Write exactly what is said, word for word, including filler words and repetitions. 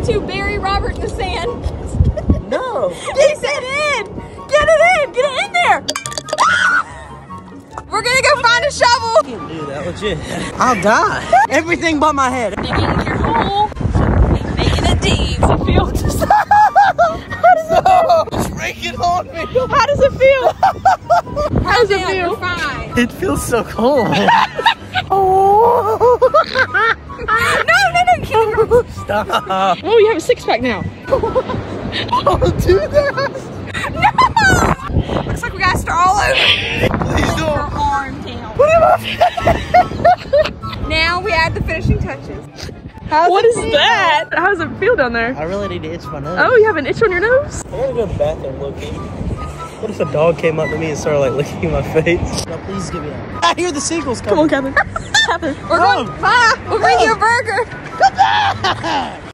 to bury Robert in the sand. No. Get it in! Get it in! Get it in there! We're gonna go find a shovel. I can't do that, legit. I'll die. Everything but my head. Digging your hole. Making it deep. How does it feel? Just, how does it feel? Just rake it on me. How does it feel? How does it feel? Fine. It feels so cold. Oh. No, no, no, keep it. Stop. Oh, you have a six pack now. Don't do that. No! Looks like we gotta start all over. Please don't. For arm down. Put him up. Now we add the finishing touches. How's What it is feel? that? How does it feel down there? I really need to itch my nose. Oh, you have an itch on your nose? I gotta go to the bathroom, Loki. What if a dog came up to me and started like licking my face? No, please give me that. I hear the seagulls coming. Come on, Catherine. Catherine. We're going, Oh. Bye! We'll bring you a burger.